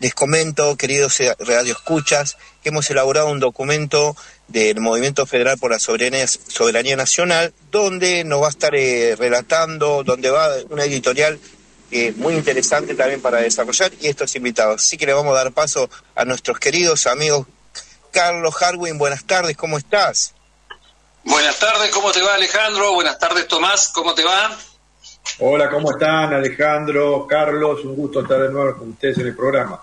Les comento, queridos radioescuchas, que hemos elaborado un documento del Movimiento Federal por la Soberanía Nacional, donde nos va a estar relatando, donde va una editorial muy interesante también para desarrollar, y estos invitados. Así que le vamos a dar paso a nuestros queridos amigos. Carlos Harwin, buenas tardes, ¿cómo estás? Buenas tardes, ¿cómo te va, Alejandro? Buenas tardes, Tomás, ¿cómo te va? Hola, ¿cómo están, Alejandro, Carlos? Un gusto estar de nuevo con ustedes en el programa.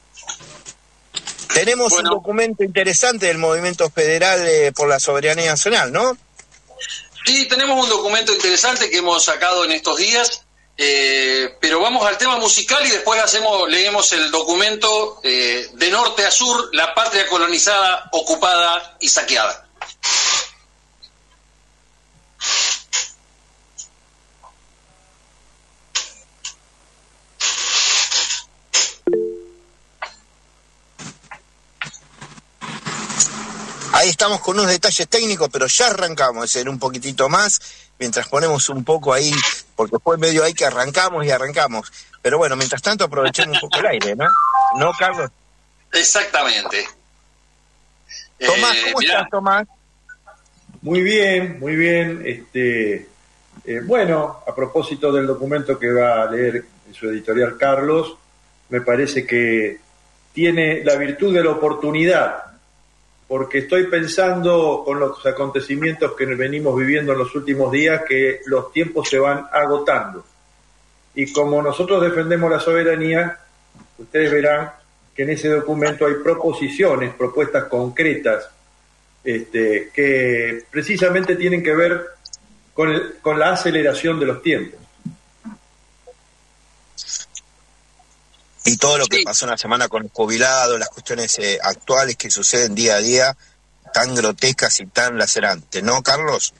Tenemos un documento interesante del Movimiento Federal por la Soberanía Nacional, ¿no? Sí, tenemos un documento interesante que hemos sacado en estos días, pero vamos al tema musical y después leemos el documento de norte a sur, la patria colonizada, ocupada y saqueada. Ahí estamos con unos detalles técnicos, pero ya arrancamos en un poquitito más, mientras ponemos un poco ahí, porque fue medio ahí que arrancamos. Pero bueno, mientras tanto aprovechemos un poco el aire, ¿no? ¿No, Carlos? Exactamente. Tomás, ¿cómo estás, Tomás? Muy bien, muy bien. Bueno, a propósito del documento que va a leer en su editorial Carlos, me parece que tiene la virtud de la oportunidad, porque estoy pensando con los acontecimientos que venimos viviendo en los últimos días que los tiempos se van agotando. Y como nosotros defendemos la soberanía, ustedes verán que en ese documento hay propuestas concretas, que precisamente tienen que ver con la aceleración de los tiempos. Y todo lo que pasó en la semana con los jubilados, las cuestiones actuales que suceden día a día, tan grotescas y tan lacerantes, ¿no, Carlos?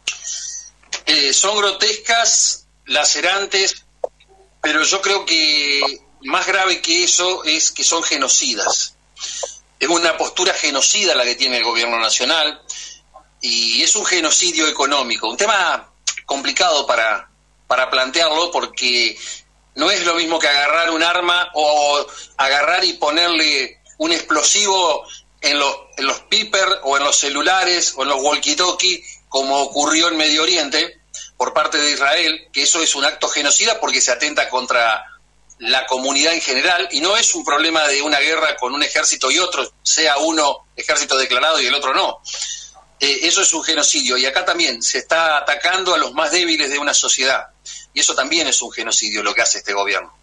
Son grotescas, lacerantes, pero yo creo que más grave que eso es que son genocidas. Es una postura genocida la que tiene el gobierno nacional y es un genocidio económico. Un tema complicado para plantearlo porque no es lo mismo que agarrar un arma o agarrar y ponerle un explosivo en los pipers o en los celulares o en los walkie-talkie, como ocurrió en Medio Oriente por parte de Israel, que eso es un acto genocida porque se atenta contra la comunidad en general y no es un problema de una guerra con un ejército y otro, sea uno ejército declarado y el otro no. Eso es un genocidio y acá también se está atacando a los más débiles de una sociedad. Y eso también es un genocidio lo que hace este gobierno.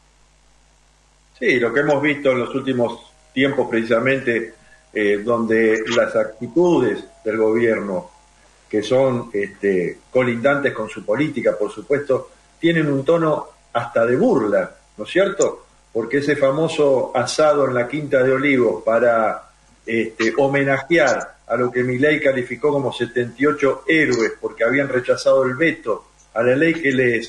Sí, lo que hemos visto en los últimos tiempos precisamente, donde las actitudes del gobierno, que son colindantes con su política, por supuesto, tienen un tono hasta de burla, ¿no es cierto? Porque ese famoso asado en la Quinta de Olivos para homenajear a lo que Milei calificó como 78 héroes porque habían rechazado el veto a la ley que les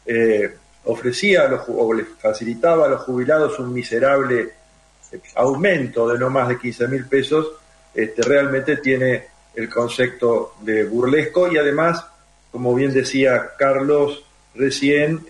ofrecía o les facilitaba a los jubilados un miserable aumento de no más de 15.000 pesos, realmente tiene el concepto de burlesco y además, como bien decía Carlos recién,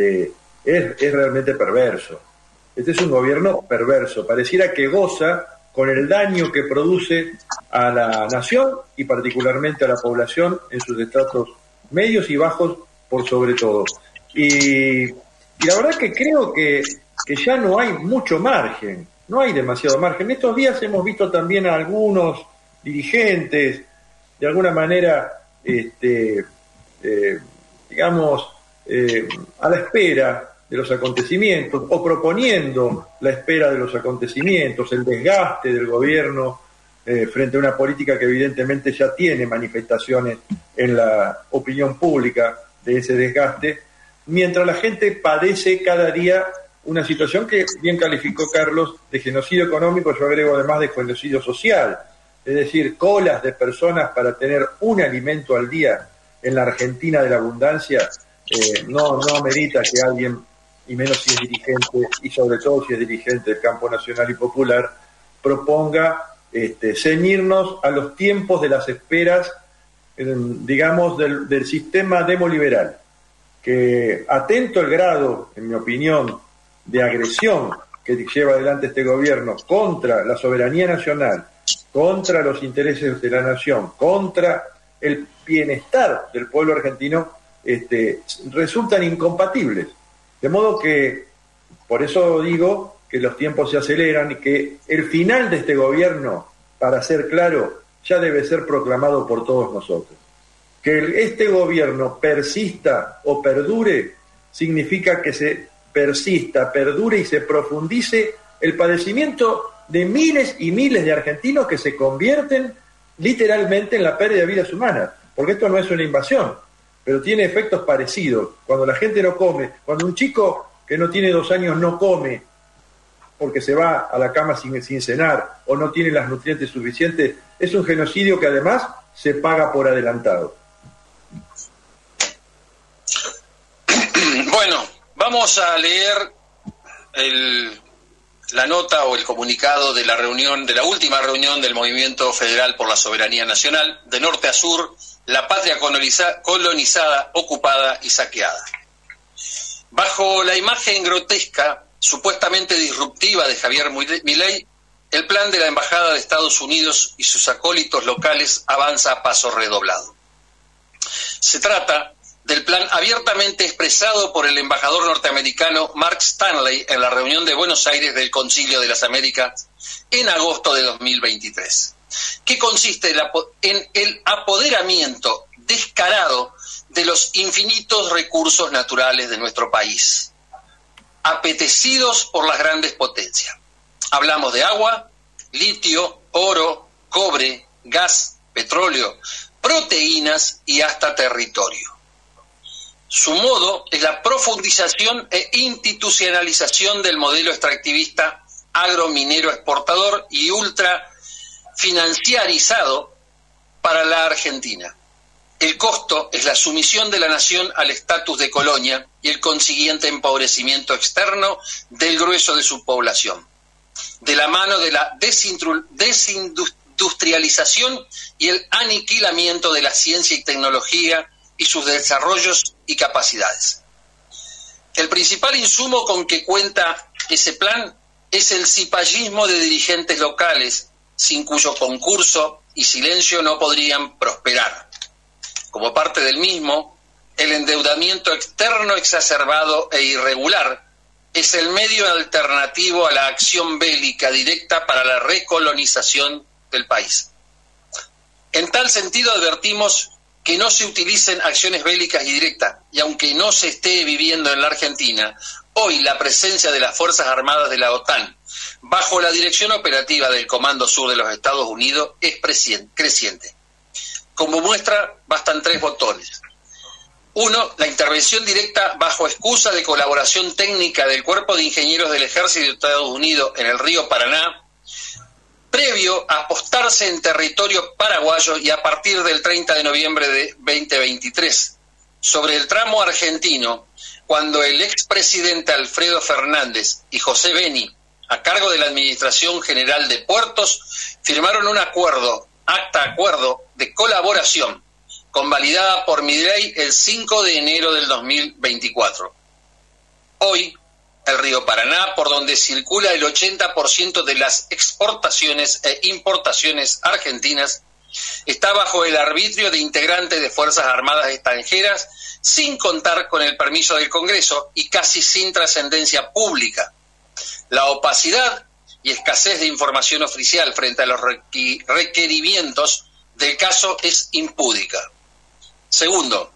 es realmente perverso. Este es un gobierno perverso, pareciera que goza con el daño que produce a la nación y particularmente a la población en sus estratos medios y bajos por sobre todo. Y la verdad que creo que ya no hay mucho margen, no hay demasiado margen. En estos días hemos visto también a algunos dirigentes, de alguna manera, a la espera de los acontecimientos o proponiendo la espera de los acontecimientos, el desgaste del gobierno frente a una política que evidentemente ya tiene manifestaciones en la opinión pública de ese desgaste, mientras la gente padece cada día una situación que bien calificó Carlos de genocidio económico, yo agrego además de genocidio social, es decir, colas de personas para tener un alimento al día en la Argentina de la abundancia, no amerita que alguien, y menos si es dirigente, y sobre todo si es dirigente del campo nacional y popular, proponga ceñirnos a los tiempos de las esperas, digamos, del sistema demoliberal, que atento el grado, en mi opinión, de agresión que lleva adelante este gobierno contra la soberanía nacional, contra los intereses de la nación, contra el bienestar del pueblo argentino, resultan incompatibles. De modo que, por eso digo que los tiempos se aceleran y que el final de este gobierno, para ser claro, ya debe ser proclamado por todos nosotros. Que este gobierno persista o perdure significa que se persista, perdure y se profundice el padecimiento de miles y miles de argentinos que se convierten literalmente en la pérdida de vidas humanas, porque esto no es una invasión, pero tiene efectos parecidos. Cuando la gente no come, cuando un chico que no tiene 2 años no come porque se va a la cama sin cenar o no tiene las nutrientes suficientes, es un genocidio que además se paga por adelantado. Bueno, vamos a leer la nota o el comunicado de la reunión, de la última reunión del Movimiento Federal por la Soberanía Nacional, de norte a sur, la patria colonizada, ocupada y saqueada. Bajo la imagen grotesca, supuestamente disruptiva de Javier Milei, el plan de la Embajada de Estados Unidos y sus acólitos locales avanza a paso redoblado. Se trata del plan abiertamente expresado por el embajador norteamericano Mark Stanley en la reunión de Buenos Aires del Concilio de las Américas en agosto de 2023, que consiste en el apoderamiento descarado de los infinitos recursos naturales de nuestro país, apetecidos por las grandes potencias. Hablamos de agua, litio, oro, cobre, gas, petróleo, proteínas y hasta territorio. Su modo es la profundización e institucionalización del modelo extractivista agrominero exportador y ultra financiarizado para la Argentina. El costo es la sumisión de la nación al estatus de colonia y el consiguiente empobrecimiento externo del grueso de su población, de la mano de la desindustrialización y el aniquilamiento de la ciencia y tecnología y sus desarrollos y capacidades. El principal insumo con que cuenta ese plan es el cipallismo de dirigentes locales, sin cuyo concurso y silencio no podrían prosperar. Como parte del mismo, el endeudamiento externo exacerbado e irregular es el medio alternativo a la acción bélica directa para la recolonización del país. En tal sentido, advertimos que no se utilicen acciones bélicas y directas, y aunque no se esté viviendo en la Argentina, hoy la presencia de las Fuerzas Armadas de la OTAN, bajo la dirección operativa del Comando Sur de los Estados Unidos, es creciente. Como muestra, bastan 3 botones. 1. La intervención directa bajo excusa de colaboración técnica del Cuerpo de Ingenieros del Ejército de Estados Unidos en el río Paraná, previo a apostarse en territorio paraguayo y a partir del 30 de noviembre de 2023, sobre el tramo argentino, cuando el expresidente Alfredo Fernández y José Beni, a cargo de la Administración General de Puertos, firmaron un acuerdo de colaboración, convalidada por Milei el 5 de enero del 2024. Hoy, el río Paraná, por donde circula el 80% de las exportaciones e importaciones argentinas, está bajo el arbitrio de integrantes de Fuerzas Armadas extranjeras, sin contar con el permiso del Congreso y casi sin trascendencia pública. La opacidad y escasez de información oficial frente a los requerimientos del caso es impúdica. Segundo,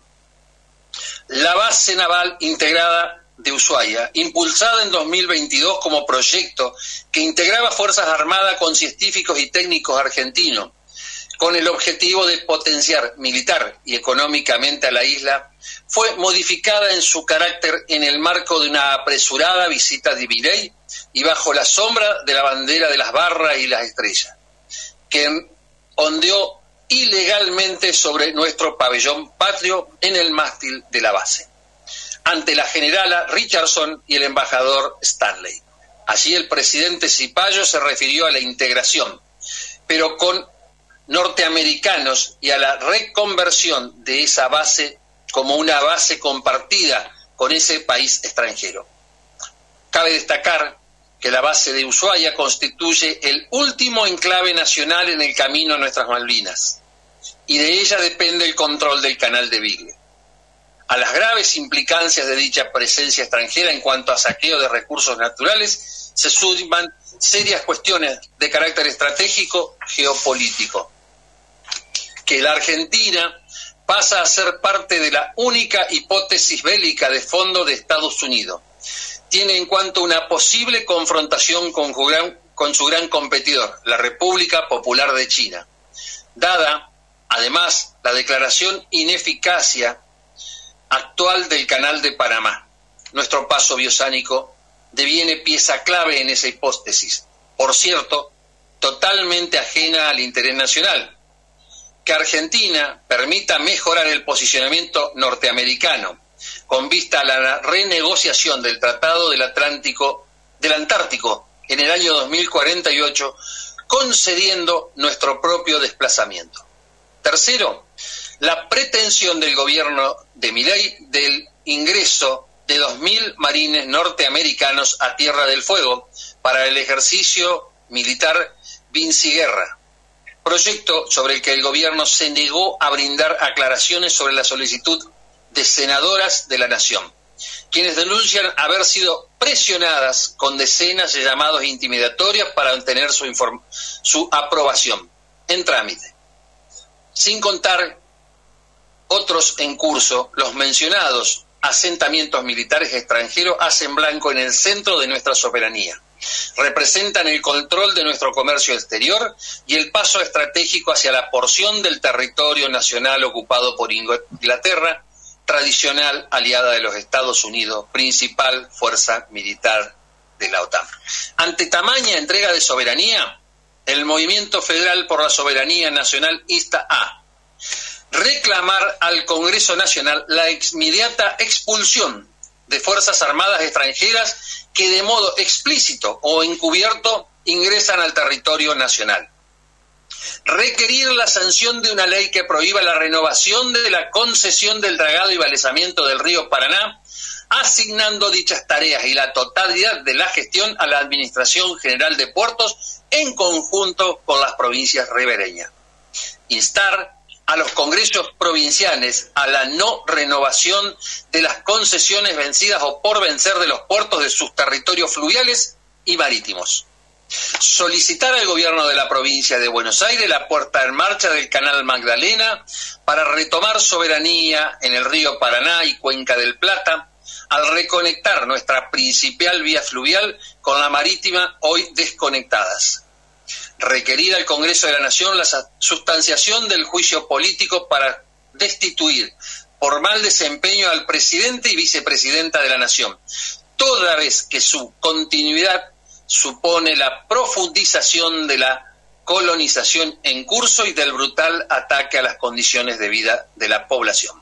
la base naval integrada de Ushuaia, impulsada en 2022 como proyecto que integraba Fuerzas Armadas con científicos y técnicos argentinos, con el objetivo de potenciar militar y económicamente a la isla, fue modificada en su carácter en el marco de una apresurada visita de Milei y bajo la sombra de la bandera de las barras y las estrellas, que ondeó ilegalmente sobre nuestro pabellón patrio en el mástil de la base, ante la generala Richardson y el embajador Stanley. Allí el presidente Cipallo se refirió a la integración, pero con norteamericanos, y a la reconversión de esa base como una base compartida con ese país extranjero. Cabe destacar que la base de Ushuaia constituye el último enclave nacional en el camino a nuestras Malvinas, y de ella depende el control del canal de Beagle. A las graves implicancias de dicha presencia extranjera en cuanto a saqueo de recursos naturales se suman serias cuestiones de carácter estratégico geopolítico. Que la Argentina pasa a ser parte de la única hipótesis bélica de fondo de Estados Unidos. Tiene en cuanto una posible confrontación con su gran competidor, la República Popular de China. Dada, además, la declaración ineficacia actual del Canal de Panamá, nuestro paso bioceánico deviene pieza clave en esa hipótesis, por cierto, totalmente ajena al interés nacional. Que Argentina permita mejorar el posicionamiento norteamericano con vista a la renegociación del Tratado del Antártico en el año 2048, concediendo nuestro propio desplazamiento. Tercero, la pretensión del gobierno de Milei del ingreso de 2.000 marines norteamericanos a Tierra del Fuego para el ejercicio militar Vinciguerra, proyecto sobre el que el gobierno se negó a brindar aclaraciones sobre la solicitud de senadoras de la Nación, quienes denuncian haber sido presionadas con decenas de llamados intimidatorios para obtener su aprobación en trámite. Sin contar otros en curso, los mencionados asentamientos militares extranjeros hacen blanco en el centro de nuestra soberanía. Representan el control de nuestro comercio exterior y el paso estratégico hacia la porción del territorio nacional ocupado por Inglaterra, tradicional aliada de los Estados Unidos, principal fuerza militar de la OTAN. Ante tamaña entrega de soberanía, el Movimiento Federal por la Soberanía Nacional insta a reclamar al Congreso Nacional la inmediata expulsión de fuerzas armadas extranjeras que de modo explícito o encubierto ingresan al territorio nacional. Requerir la sanción de una ley que prohíba la renovación de la concesión del dragado y balizamiento del río Paraná, asignando dichas tareas y la totalidad de la gestión a la Administración General de Puertos en conjunto con las provincias ribereñas. Instar a los congresos provinciales a la no renovación de las concesiones vencidas o por vencer de los puertos de sus territorios fluviales y marítimos. Solicitar al gobierno de la provincia de Buenos Aires la puesta en marcha del Canal Magdalena para retomar soberanía en el río Paraná y Cuenca del Plata, al reconectar nuestra principal vía fluvial con la marítima hoy desconectadas. Requerir al Congreso de la Nación la sustanciación del juicio político para destituir por mal desempeño al presidente y vicepresidenta de la Nación, toda vez que su continuidad supone la profundización de la colonización en curso y del brutal ataque a las condiciones de vida de la población.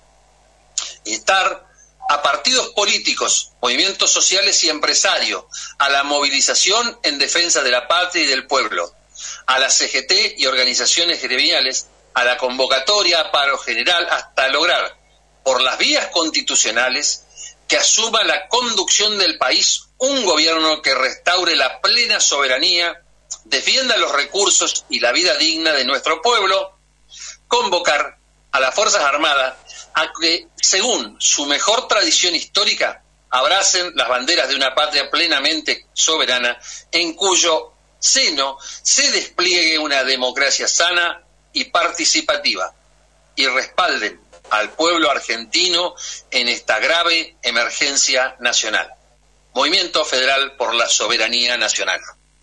Instar a partidos políticos, movimientos sociales y empresarios a la movilización en defensa de la patria y del pueblo, a la CGT y organizaciones gremiales, a la convocatoria a paro general hasta lograr, por las vías constitucionales, que asuma la conducción del país un gobierno que restaure la plena soberanía, defienda los recursos y la vida digna de nuestro pueblo, convocar a las Fuerzas Armadas a que, según su mejor tradición histórica, abracen las banderas de una patria plenamente soberana, en cuyo seno se despliegue una democracia sana y participativa, y respalden al pueblo argentino en esta grave emergencia nacional. Movimiento Federal por la Soberanía Nacional.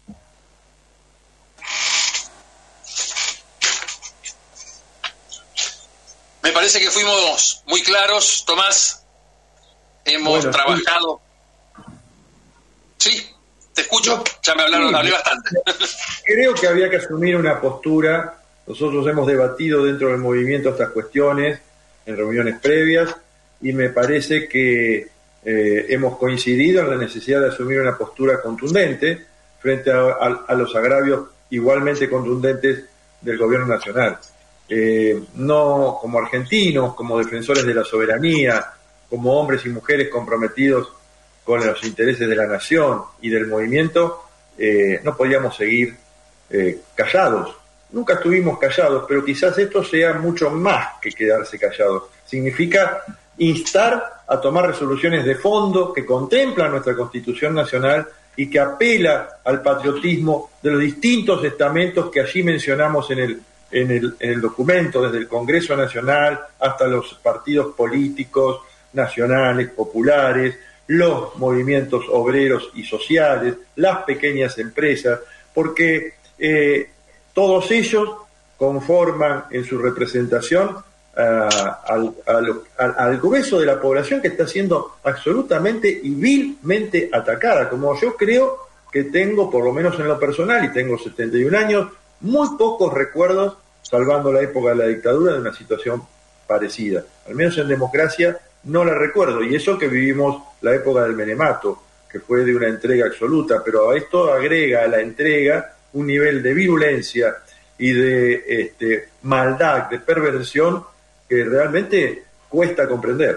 Me parece que fuimos muy claros, Tomás. Hemos trabajado. Sí, te escucho. Ya me hablé bastante. Creo que había que asumir una postura. Nosotros hemos debatido dentro del movimiento estas cuestiones en reuniones previas y me parece que hemos coincidido en la necesidad de asumir una postura contundente frente a los agravios igualmente contundentes del gobierno nacional. No como argentinos, como defensores de la soberanía, como hombres y mujeres comprometidos con los intereses de la nación y del movimiento, no podíamos seguir callados. Nunca estuvimos callados, pero quizás esto sea mucho más que quedarse callados. Significa instar a tomar resoluciones de fondo que contemplan nuestra Constitución Nacional y que apela al patriotismo de los distintos estamentos que allí mencionamos en el documento, desde el Congreso Nacional hasta los partidos políticos nacionales, populares, los movimientos obreros y sociales, las pequeñas empresas, porque todos ellos conforman en su representación al grueso de la población que está siendo absolutamente y vilmente atacada, como yo creo que tengo, por lo menos en lo personal, y tengo 71 años, muy pocos recuerdos, salvando la época de la dictadura, de una situación parecida. Al menos en democracia no la recuerdo, y eso que vivimos la época del menemato, que fue de una entrega absoluta, pero a esto agrega a la entrega un nivel de virulencia y de maldad, de perversión, que realmente cuesta comprender.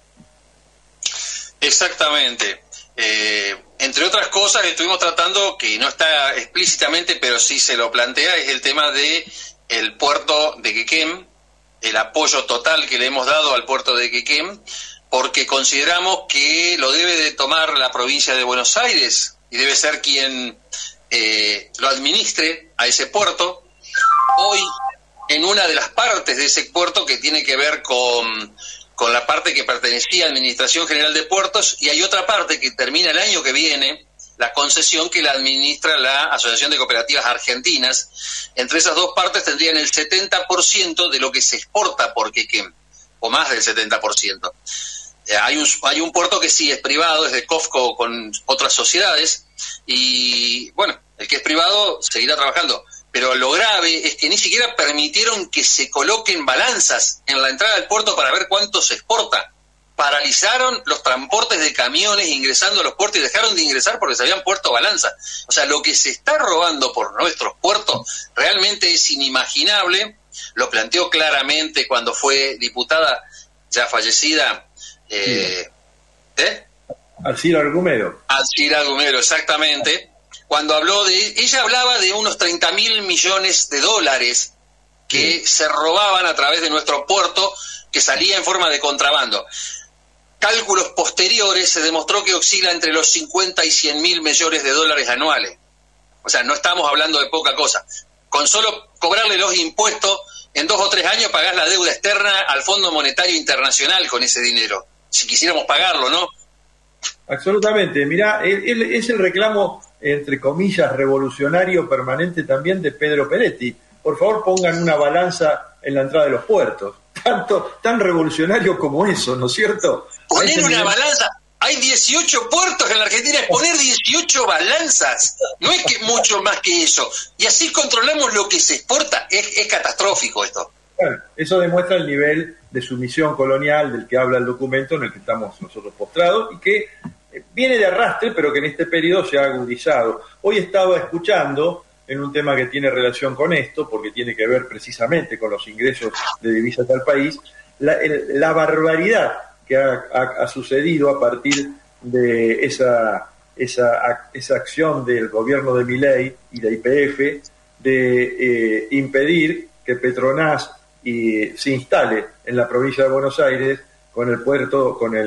Exactamente. Entre otras cosas que estuvimos tratando, que no está explícitamente, pero sí se lo plantea, es el tema de el puerto de Quequén, el apoyo total que le hemos dado al puerto de Quequén, porque consideramos que lo debe de tomar la provincia de Buenos Aires y debe ser quien lo administre a ese puerto. Hoy, en una de las partes de ese puerto que tiene que ver con la parte que pertenecía a Administración General de Puertos, y hay otra parte que termina el año que viene, la concesión que la administra la Asociación de Cooperativas Argentinas. Entre esas dos partes tendrían el 70% de lo que se exporta por Quequén, o más del 70%. Hay un puerto que sí es privado, es de COFCO con otras sociedades, y bueno, el que es privado seguirá trabajando. Pero lo grave es que ni siquiera permitieron que se coloquen balanzas en la entrada del puerto para ver cuánto se exporta. Paralizaron los transportes de camiones ingresando a los puertos y dejaron de ingresar porque se habían puesto balanzas. O sea, lo que se está robando por nuestros puertos realmente es inimaginable. Lo planteó claramente cuando fue diputada ya fallecida. Alcira Argumedo. Alcira Argumedo, exactamente. Cuando ella hablaba de unos 30.000 millones de dólares que se robaban a través de nuestro puerto, que salía en forma de contrabando. Cálculos posteriores se demostró que oscila entre los 50 y 100.000 millones de dólares anuales. O sea, no estamos hablando de poca cosa. Con solo cobrarle los impuestos, en 2 o 3 años pagás la deuda externa al Fondo Monetario Internacional con ese dinero, si quisiéramos pagarlo, ¿no? Absolutamente. Mirá, es el reclamo, entre comillas, revolucionario permanente también de Pedro Peretti. Por favor, pongan una balanza en la entrada de los puertos. Tan revolucionario como eso, ¿no es cierto? Poner una balanza. Hay 18 puertos en la Argentina, es poner 18 balanzas. No es que mucho más que eso. Y así controlamos lo que se exporta. Es catastrófico esto. Bueno, eso demuestra el nivel de sumisión colonial del que habla el documento en el que estamos nosotros postrados y que viene de arrastre, pero que en este periodo se ha agudizado. Hoy estaba escuchando, en un tema que tiene relación con esto, porque tiene que ver precisamente con los ingresos de divisas al país, la barbaridad que ha sucedido a partir de esa acción del gobierno de Milei y de YPF de impedir que Petronas se instale en la provincia de Buenos Aires con el puerto, con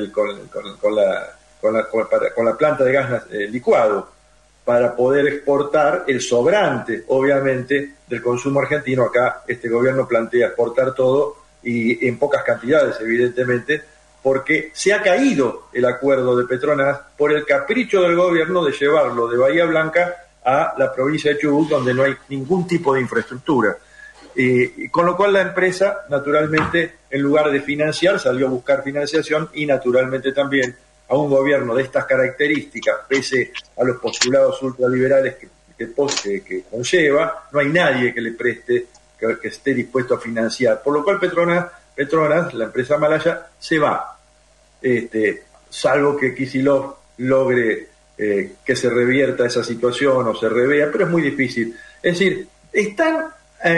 la planta de gas licuado, para poder exportar el sobrante, obviamente, del consumo argentino. Acá este gobierno plantea exportar todo y en pocas cantidades, evidentemente, porque se ha caído el acuerdo de Petronas por el capricho del gobierno de llevarlo de Bahía Blanca a la provincia de Chubut, donde no hay ningún tipo de infraestructura. Con lo cual la empresa, naturalmente, en lugar de financiar, salió a buscar financiación y, naturalmente, también a un gobierno de estas características, pese a los postulados ultraliberales que conlleva, no hay nadie que le preste, que esté dispuesto a financiar. Por lo cual Petronas, la empresa malaya, se va, salvo que Kicillof logre que se revierta esa situación o se revea, pero es muy difícil. Es decir, están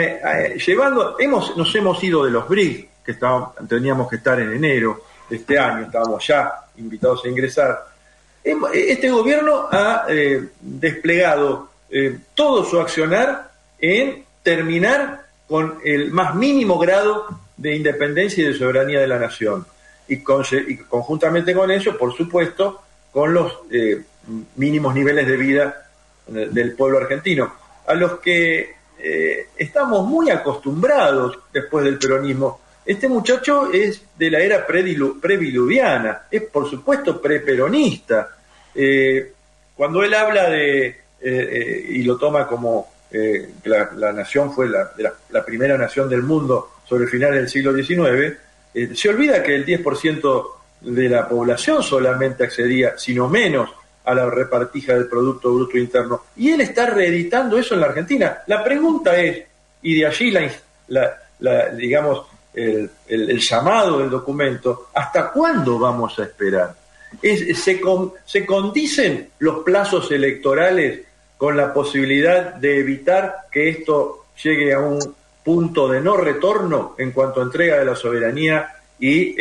nos hemos ido de los BRICS, que teníamos que estar en enero de este año, estábamos ya invitados a ingresar, Este gobierno ha desplegado todo su accionar en terminar con el más mínimo grado de independencia y de soberanía de la nación. Y conjuntamente con eso, por supuesto, con los mínimos niveles de vida del pueblo argentino, a los que estamos muy acostumbrados después del peronismo. Este muchacho es de la era previluviana, es por supuesto preperonista. Cuando él habla y lo toma como la nación fue la primera nación del mundo sobre el final del siglo XIX, se olvida que el 10% de la población solamente accedía, sino menos, a la repartija del Producto Bruto Interno. Y él está reeditando eso en la Argentina. La pregunta es, y de allí digamos, el llamado del documento, ¿hasta cuándo vamos a esperar? ¿Se condicen los plazos electorales con la posibilidad de evitar que esto llegue a un punto de no retorno en cuanto a entrega de la soberanía y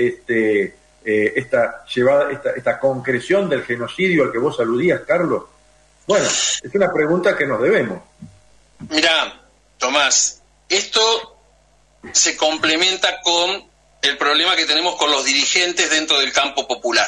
esta concreción del genocidio al que vos aludías, Carlos? Bueno, es una pregunta que nos debemos. Mirá, Tomás, esto se complementa con el problema que tenemos con los dirigentes dentro del campo popular.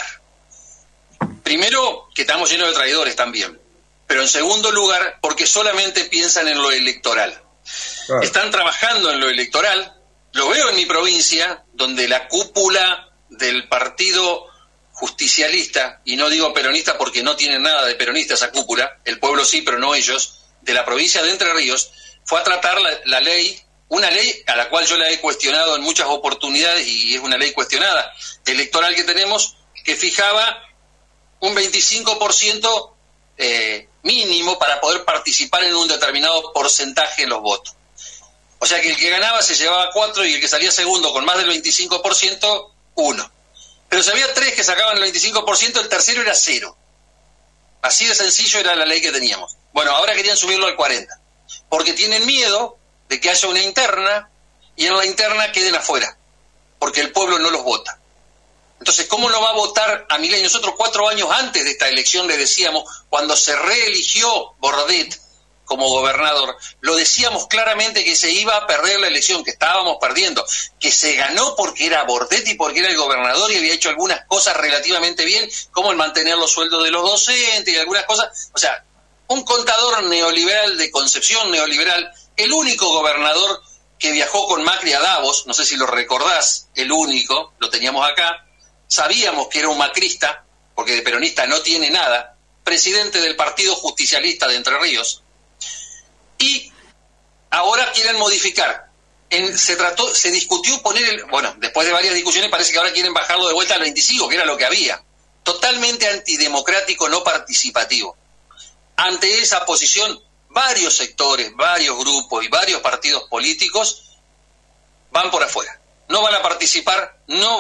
Primero, que estamos llenos de traidores también, pero en segundo lugar, porque solamente piensan en lo electoral. Claro. Están trabajando en lo electoral. Lo veo en mi provincia, donde la cúpula del partido justicialista, y no digo peronista porque no tienen nada de peronista esa cúpula, el pueblo sí, pero no ellos, de la provincia de Entre Ríos, fue a tratar la ley, una ley a la cual yo la he cuestionado en muchas oportunidades, y es una ley cuestionada, electoral que tenemos, que fijaba un 25% mínimo para poder participar en un determinado porcentaje en los votos. O sea que el que ganaba se llevaba 4 y el que salía segundo con más del 25%, 1. Pero si había 3 que sacaban el 25%, el tercero era 0. Así de sencillo era la ley que teníamos. Bueno, ahora querían subirlo al 40%, porque tienen miedo de que haya una interna y en la interna queden afuera, porque el pueblo no los vota. Entonces, ¿cómo no va a votar a Milei? Nosotros 4 años antes de esta elección le decíamos, cuando se reeligió Bordet como gobernador, lo decíamos claramente que se iba a perder la elección, que estábamos perdiendo, que se ganó porque era Bordet y porque era el gobernador y había hecho algunas cosas relativamente bien, como el mantener los sueldos de los docentes y algunas cosas. O sea, un contador neoliberal de concepción neoliberal, el único gobernador que viajó con Macri a Davos, no sé si lo recordás, el único, lo teníamos acá, sabíamos que era un macrista, porque de peronista no tiene nada, presidente del Partido Justicialista de Entre Ríos, y ahora quieren modificar. Se discutió poner, después de varias discusiones parece que ahora quieren bajarlo de vuelta al 25, que era lo que había. Totalmente antidemocrático, no participativo. Ante esa posición, varios sectores, varios grupos y varios partidos políticos van por afuera. No van a participar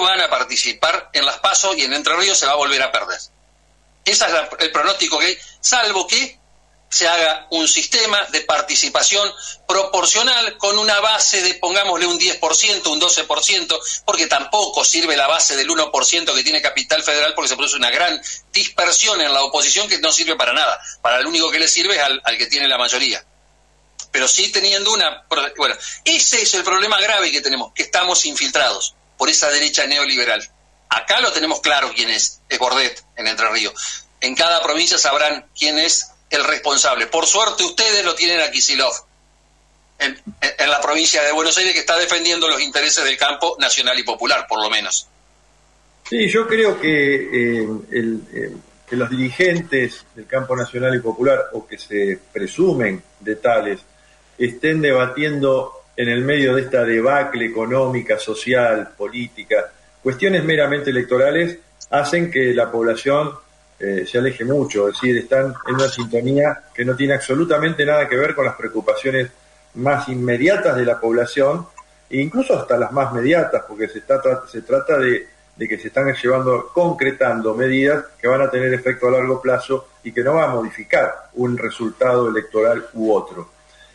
en las PASO y en Entre Ríos se va a volver a perder. Ese es el pronóstico que hay, salvo que se haga un sistema de participación proporcional con una base de, pongámosle, un 10%, un 12%, porque tampoco sirve la base del 1% que tiene Capital Federal, porque se produce una gran dispersión en la oposición que no sirve para nada. Para lo único que le sirve es al que tiene la mayoría. Pero sí teniendo ese es el problema grave que tenemos, que estamos infiltrados por esa derecha neoliberal. Acá lo tenemos claro quién es Bordet en Entre Ríos. En cada provincia sabrán quién es el responsable. Por suerte ustedes lo tienen a Kicillof en la provincia de Buenos Aires, que está defendiendo los intereses del campo nacional y popular, por lo menos. Sí, yo creo que los dirigentes del campo nacional y popular, o que se presumen de tales, estén debatiendo en el medio de esta debacle económica, social, política, cuestiones meramente electorales, hacen que la población se aleje mucho. Es decir, están en una sintonía que no tiene absolutamente nada que ver con las preocupaciones más inmediatas de la población, e incluso hasta las más mediatas, porque se trata de que se están concretando medidas que van a tener efecto a largo plazo y que no va a modificar un resultado electoral u otro.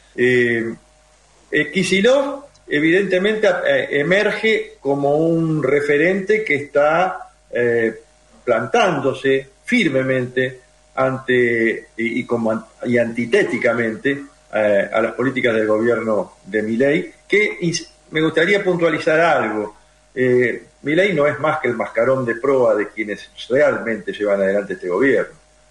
Kicillof evidentemente emerge como un referente que está plantándose firmemente y antitéticamente a las políticas del gobierno de Milei, que me gustaría puntualizar algo. Milei no es más que el mascarón de proa de quienes realmente llevan adelante este gobierno.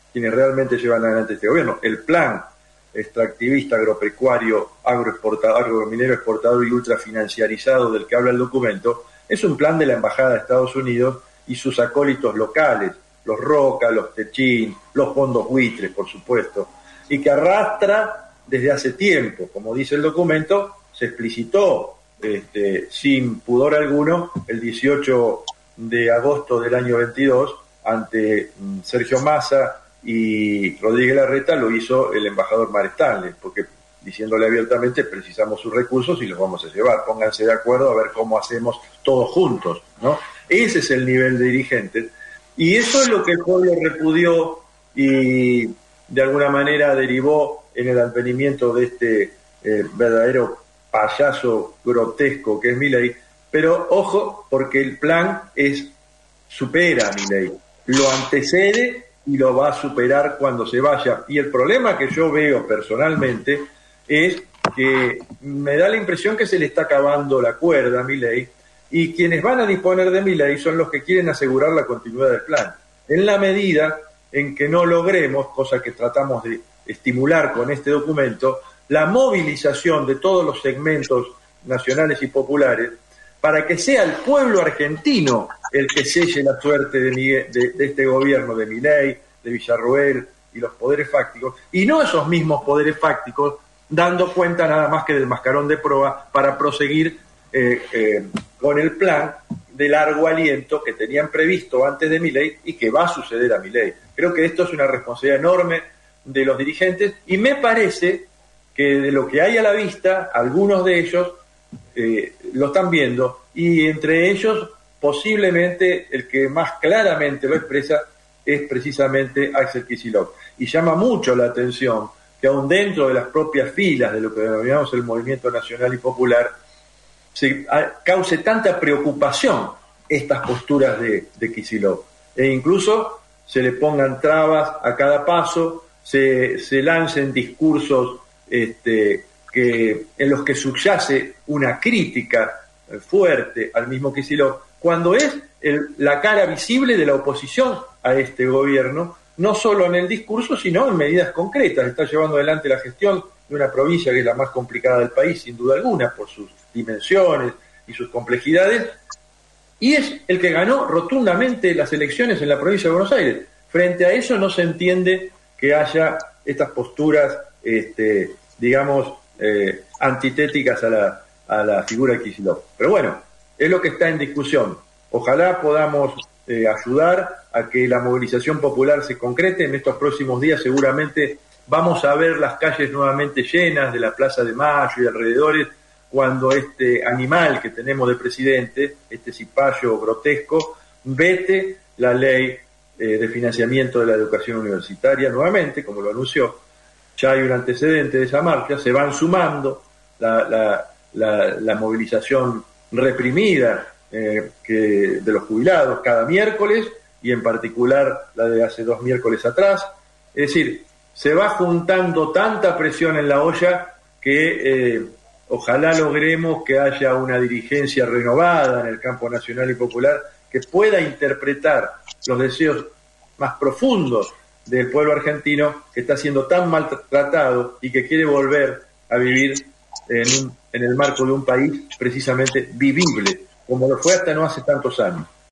El plan extractivista, agropecuario, agrominero exportador y ultrafinanciarizado del que habla el documento es un plan de la Embajada de Estados Unidos y sus acólitos locales, los Roca, los Techín, los fondos buitres, por supuesto, y que arrastra desde hace tiempo. Como dice el documento, se explicitó sin pudor alguno el 18 de agosto del año 22 ante Sergio Massa y Rodríguez Larreta, lo hizo el embajador Mar Stanley, porque diciéndole abiertamente precisamos sus recursos y los vamos a llevar, pónganse de acuerdo a ver cómo hacemos todos juntos, ¿no? Ese es el nivel de dirigentes, y eso es lo que el pueblo repudió y de alguna manera derivó en el advenimiento de este verdadero payaso grotesco que es Milei. Pero ojo, porque el plan supera a Milei, lo antecede y lo va a superar cuando se vaya. Y el problema que yo veo personalmente es que me da la impresión que se le está acabando la cuerda a Milei, y quienes van a disponer de Milei son los que quieren asegurar la continuidad del plan. En la medida en que no logremos, cosa que tratamos de estimular con este documento, la movilización de todos los segmentos nacionales y populares para que sea el pueblo argentino el que selle la suerte de este gobierno, de Milei, de Villarroel y los poderes fácticos, y no esos mismos poderes fácticos dando cuenta nada más que del mascarón de proa para proseguir con el plan de largo aliento que tenían previsto antes de Milei y que va a suceder a Milei. Creo que esto es una responsabilidad enorme de los dirigentes, y me parece que de lo que hay a la vista, algunos de ellos lo están viendo, y entre ellos posiblemente el que más claramente lo expresa es precisamente Axel Kicillof. Y llama mucho la atención que aún dentro de las propias filas de lo que denominamos el Movimiento Nacional y Popular se cause tanta preocupación estas posturas de Kicillof, e incluso se le pongan trabas a cada paso, se lancen discursos en los que subyace una crítica fuerte al mismo Kicillof, cuando es la cara visible de la oposición a este gobierno, no solo en el discurso, sino en medidas concretas. Está llevando adelante la gestión de una provincia que es la más complicada del país, sin duda alguna, por sus dimensiones y sus complejidades, y es el que ganó rotundamente las elecciones en la provincia de Buenos Aires. Frente a eso no se entiende que haya estas posturas, antitéticas a la figura de Kicillof. Pero bueno, es lo que está en discusión. Ojalá podamos ayudar a que la movilización popular se concrete. En estos próximos días seguramente vamos a ver las calles nuevamente llenas de la Plaza de Mayo y alrededores, cuando este animal que tenemos de presidente, este cipayo grotesco, vete la ley de financiamiento de la educación universitaria nuevamente, como lo anunció. Ya hay un antecedente de esa marcha, se van sumando la movilización reprimida de los jubilados cada miércoles, y en particular la de hace 2 miércoles atrás. Es decir, se va juntando tanta presión en la olla que ojalá logremos que haya una dirigencia renovada en el campo nacional y popular que pueda interpretar los deseos más profundos del pueblo argentino, que está siendo tan maltratado y que quiere volver a vivir en el marco de un país precisamente vivible, como lo fue hasta no hace tantos años.